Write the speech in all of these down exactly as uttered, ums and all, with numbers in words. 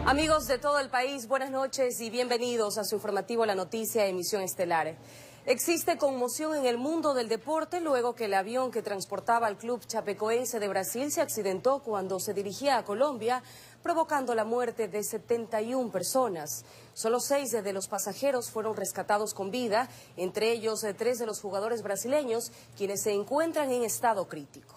Amigos de todo el país, buenas noches y bienvenidos a su informativo La Noticia, emisión estelar. Existe conmoción en el mundo del deporte luego que el avión que transportaba al club chapecoense de Brasil se accidentó cuando se dirigía a Colombia, provocando la muerte de setenta y una personas. Solo seis de los pasajeros fueron rescatados con vida, entre ellos tres de los jugadores brasileños, quienes se encuentran en estado crítico.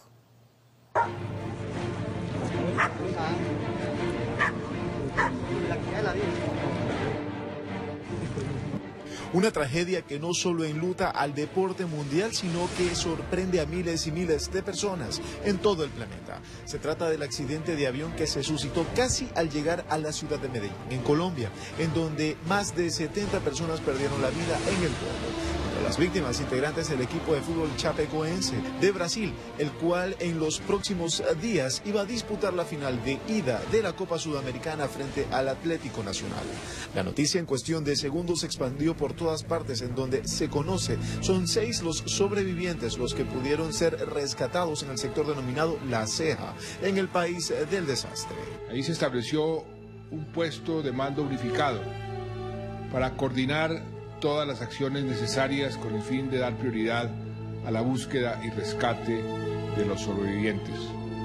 Una tragedia que no solo enluta al deporte mundial, sino que sorprende a miles y miles de personas en todo el planeta. Se trata del accidente de avión que se suscitó casi al llegar a la ciudad de Medellín, en Colombia, en donde más de setenta personas perdieron la vida en el vuelo. Entre las víctimas, integrantes del equipo de fútbol chapecoense de Brasil, el cual en los próximos días iba a disputar la final de ida de la Copa Sudamericana frente al Atlético Nacional. La noticia en cuestión de segundos se expandió por todas partes en donde se conoce. Son seis los sobrevivientes los que pudieron ser rescatados en el sector denominado La Ceja, en el país del desastre. Ahí se estableció un puesto de mando unificado para coordinar todas las acciones necesarias con el fin de dar prioridad a la búsqueda y rescate de los sobrevivientes.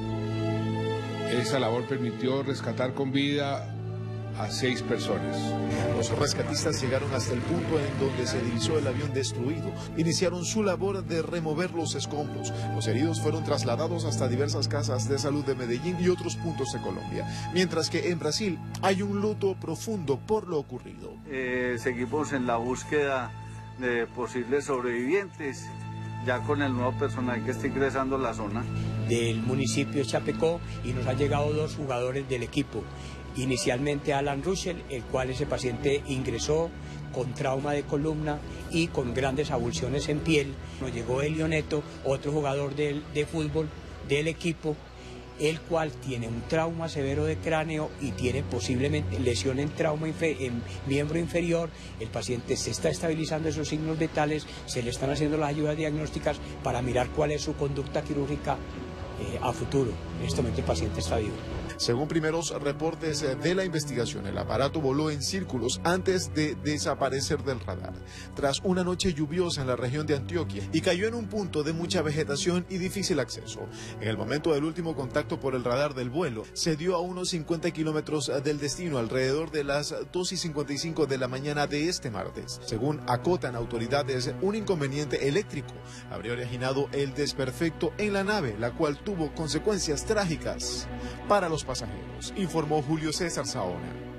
Esa labor permitió rescatar con vida a seis personas. Los rescatistas llegaron hasta el punto en donde se divisó el avión destruido. Iniciaron su labor de remover los escombros. Los heridos fueron trasladados hasta diversas casas de salud de Medellín y otros puntos de Colombia. Mientras que en Brasil hay un luto profundo por lo ocurrido. Eh, seguimos en la búsqueda de posibles sobrevivientes, ya con el nuevo personal que está ingresando a la zona. Del municipio de Chapecó, y nos han llegado dos jugadores del equipo. Inicialmente Alan Russell, el cual ese paciente ingresó con trauma de columna y con grandes avulsiones en piel. Nos llegó Elio Neto, otro jugador de, de fútbol del equipo, el cual tiene un trauma severo de cráneo y tiene posiblemente lesión en trauma en miembro inferior. El paciente se está estabilizando esos signos vitales, se le están haciendo las ayudas diagnósticas para mirar cuál es su conducta quirúrgica eh, a futuro. En este momento el paciente está vivo. Según primeros reportes de la investigación, el aparato voló en círculos antes de desaparecer del radar, tras una noche lluviosa en la región de Antioquia, y cayó en un punto de mucha vegetación y difícil acceso. En el momento del último contacto por el radar del vuelo, se dio a unos cincuenta kilómetros del destino, alrededor de las dos y cincuenta y cinco de la mañana de este martes. Según acotan autoridades, un inconveniente eléctrico habría originado el desperfecto en la nave, la cual tuvo consecuencias trágicas para los pasajeros, informó Julio César Saona.